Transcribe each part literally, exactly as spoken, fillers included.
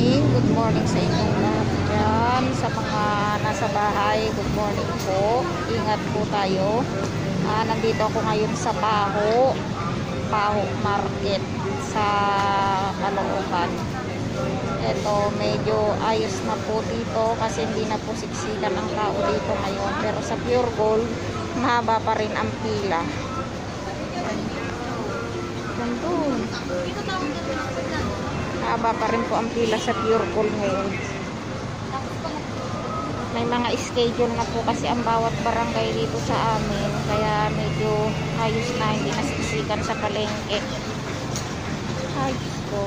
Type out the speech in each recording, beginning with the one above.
morning. Good morning sa inyong lahat dyan. Sa mga nasa bahay, good morning po. Ingat po tayo. Ah, nandito ako ngayon sa Paho. Paho Market sa Caloocan. Ito, medyo ayos na po dito kasi hindi na po siksikan ang tao dito ngayon. Pero sa Pure Gold, mahaba pa rin ang pila. Nandun. Mahaba pa rin po ang pila sa Pure Gold ngayon. May mga schedule na po kasi ang bawat barangay dito sa amin. Kaya medyo ayos na, hindi nasiksikan sa palengke. Ay, ko.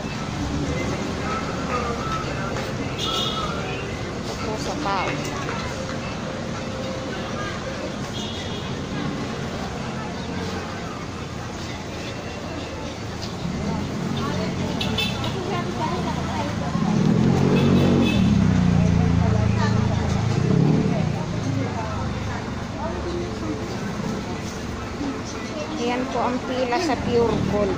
Ito po sa Paho. Ayan po ang pila sa Pure Gold.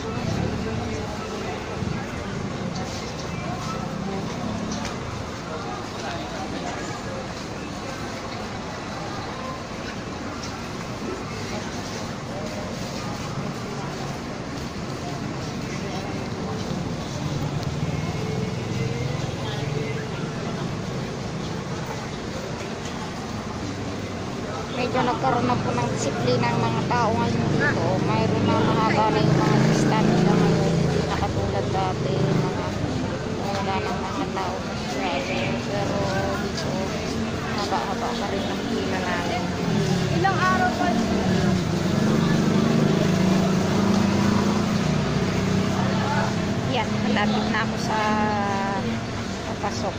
Medyo nagkaroon na po ng disiplina ng mga tao ngayon dito. Mayroon na mahaba na yung mga distance nila ngayon. Hindi na katulad dati. Mga wala ng mga tao. Pero dito, haba-haba pa rin ang pila namin. Ilang araw pa? Yan, malapit na ako sa papasok.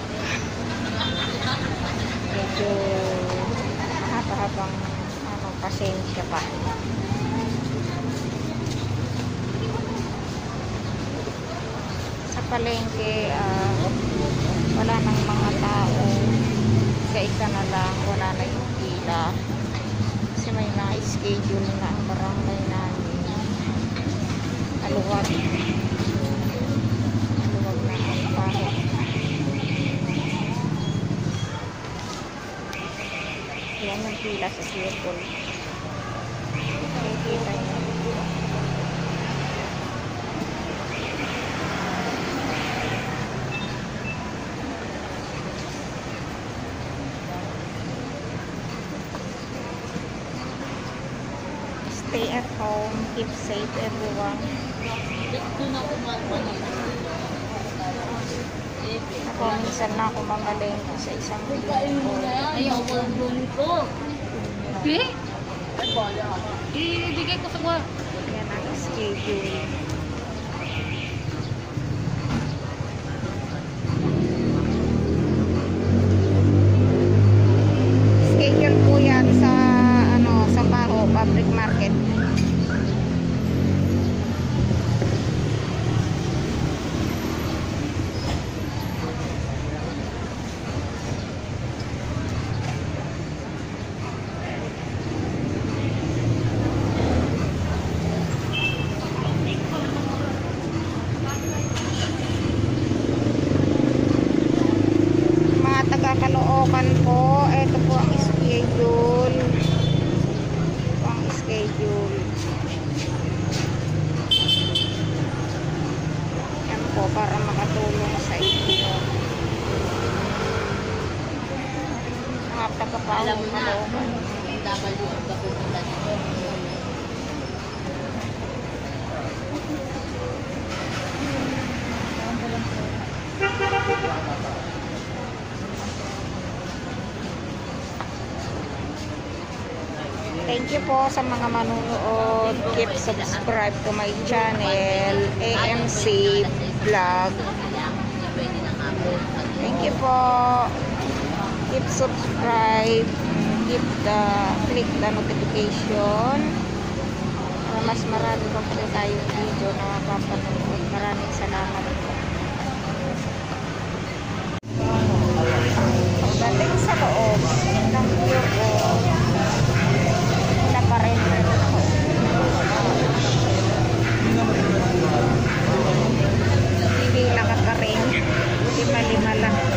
Medyo habang ano, pasensya pa. Sa palengke, uh, wala nang mga tao. Isa-isa na lang, wala na yung pila. Kasi may mga schedule na ang barangay namin. Aluwag. Aluwag na ang Paho. Yan yung pila sa Pure Gold. Nakikita nyo. Stay at home. Keep safe, everyone. Ako, minsan na ako mamalengke sa isang linggo. Ayaw ko ang buong ko. Okay? Ibigay ko sa mga. Yan ang schedule. Schedule po yan sa ano, sa Paho Public Market. Caloocan po, ito po ang schedule. Ito ang schedule. Yan po, para makatulong sa inyo. Mga taga-Paho Caloocan. Thank you po sa mga manunood. Keep subscribe to my channel, A M C Vlog. Thank you po. Keep subscribe. Keep the, click the notification. Para mas marami pa po tayong video na mapapanood. Maraming salamat po. Pagdating sa loob ng Pure Gold, wala pa rin. Hindi nakakaring. Hindi lima lang.